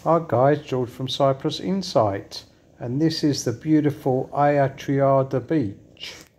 Hi guys, George from Cyprus Insight, and this is the beautiful Agia Triada beach.